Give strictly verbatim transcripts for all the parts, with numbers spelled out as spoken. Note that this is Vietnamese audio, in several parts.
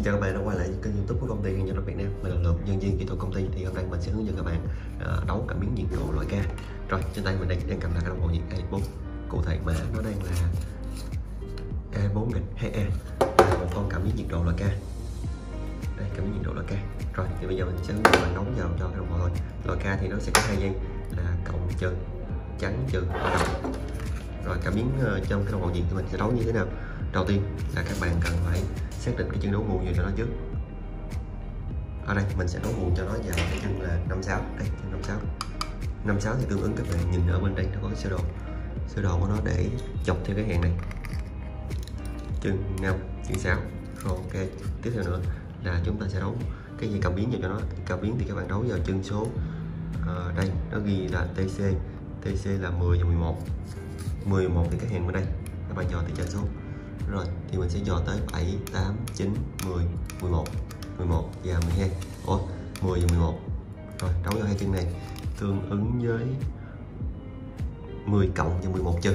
Xin chào các bạn đã quay lại kênh YouTube của công ty Hàng Nhật Việt Nam. Mình là Lượng, nhân viên kỹ thuật công ty. Thì hôm nay mình sẽ hướng dẫn các bạn uh, đấu cảm biến nhiệt độ loại K. Rồi trên tay mình đây đang cầm là cái đồng hồ nhiệt A bốn. Cụ thể mã nó đang là A bốn nghìn hai A, là một con cảm biến nhiệt độ loại K. Đây, cảm biến nhiệt độ loại K. Rồi thì bây giờ mình sẽ hướng dẫn bạn đấu vào cho cái đồng hồ thôi. Loại K thì nó sẽ có hai dây là cộng trừ, trắng trừ và đồng. Rồi cảm biến uh, trong cái đồng hồ nhiệt thì mình sẽ đấu như thế nào? Đầu tiên là các bạn cần phải xác định cái chân đấu nguồn cho nó trước. Ở đây mình sẽ đấu nguồn cho nó vào cái chân là năm sáu. Đây, chân năm sáu. năm sáu thì tương ứng các bạn nhìn ở bên đây nó có cái sơ đồ. Sơ đồ của nó để dọc theo cái hàng này. Chân năm, chân sáu. Rồi ok, tiếp theo nữa là chúng ta sẽ đấu cái gì cảm biến vào cho nó. Cảm biến thì các bạn đấu vào chân số uh, đây nó ghi là tê xê. tê xê là mười và mười một. mười và mười một thì cái hàng bên đây các bạn dò từ trên xuống. Rồi thì mình sẽ dò tới bảy, tám, chín, mười, mười một, mười một và mười hai. Ủa, mười và mười một. Rồi đấu vào hai chân này tương ứng với mười cộng và mười một trừ.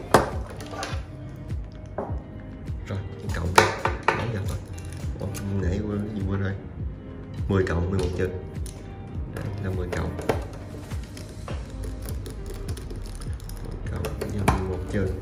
Rồi chân cộng đây đấu vào thôi. Ủa, nãy quên cái gì quên rồi. mười cộng mười một trừ. Đây là mười cộng. mười cộng và mười một trừ.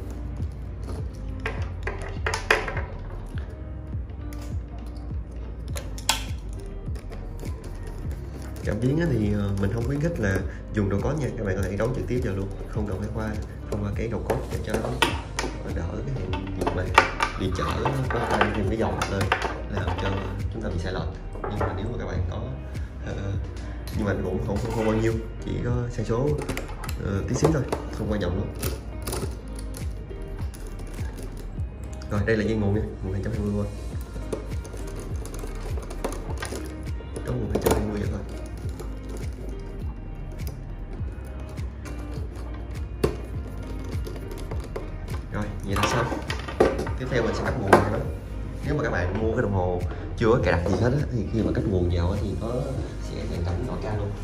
Cảm biến thì mình không khuyến khích là dùng đầu code nha, các bạn có thể đấu trực tiếp vào luôn, không cần phải qua không qua cái đầu code để cho nó đỡ cái hiện việc mà đi chở có tay thêm cái dòng lên làm cho chúng ta bị sai lệch. Nhưng mà nếu mà các bạn có uh, nhưng mà cũng không, không không bao nhiêu, chỉ có sai số uh, tí xíu thôi, không quan trọng luôn. Rồi đây là dây nguồn nha, nguồn hai trăm hai mươi V. Có nguồn hai trăm hai mươi vậy thôi. Rồi, vậy là xong. Tiếp theo mình sẽ cắt nguồn cho nó. Nếu mà các bạn mua cái đồng hồ chưa có cài đặt gì hết á, thì khi mà cắt nguồn vào thì có sẽ dàn cảnh loại K luôn.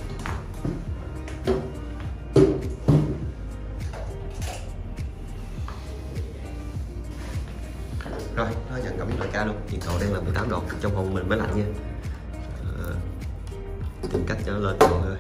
Rồi, nó dàn cảm biến loại K luôn. Nhiệt độ đang là mười tám độ, trong phòng mình mới lạnh nha. À, tìm cách cho nó lên độ thôi.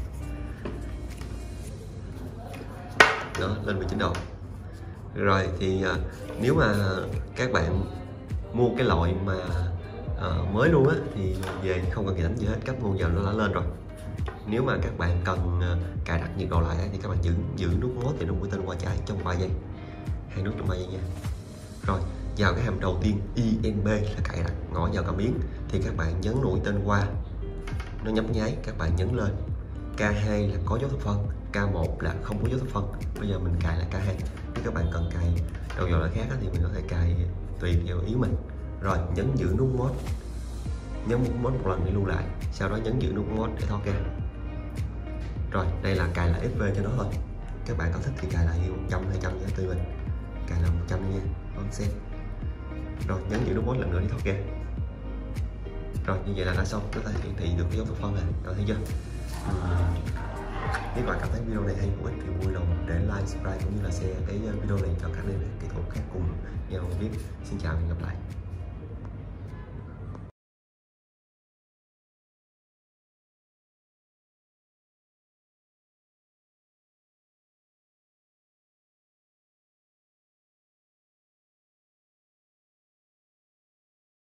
Đó, lên mười chín độ. Rồi thì uh, nếu mà các bạn mua cái loại mà uh, mới luôn á thì về không cần kỳ đánh gì hết, cấp nguồn vào nó đã lên rồi. Nếu mà các bạn cần uh, cài đặt nhiệt độ lại thì các bạn giữ giữ nút mode thì nó mũi tên qua trái trong vài giây, hai nút trong vài giây nha. Rồi vào cái hàm đầu tiên i en bê là cài đặt ngõ vào cảm biến thì các bạn nhấn mũi tên qua, nó nhấp nháy, các bạn nhấn lên. K hai là có dấu thập phân, K một là không có dấu thập phân. Bây giờ mình cài là K hai. Nếu các bạn cần cài đầu dò lại khác thì mình có thể cài tùy theo ý mình. Rồi nhấn giữ nút mode, nhấn nút mode một lần để lưu lại, sau đó nhấn giữ nút mode để thoát ra. Rồi đây là cài lại ép vê cho nó thôi. Các bạn có thích thì cài lại một trăm, hai trăm tùy mình. Cài là một trăm nha, con xem. Rồi nhấn giữ nút mode lần nữa để thoát ra. Rồi như vậy là đã xong, nó thể hiển thị được cái dấu thập phân này, rồi thấy chưa? Ừ. Nếu bạn cảm thấy video này hay hữu ích thì vui lòng để like, subscribe cũng như là share cái video này cho các anh em kỹ thuật khác cùng nhau biết. Xin chào và hẹn gặp lại.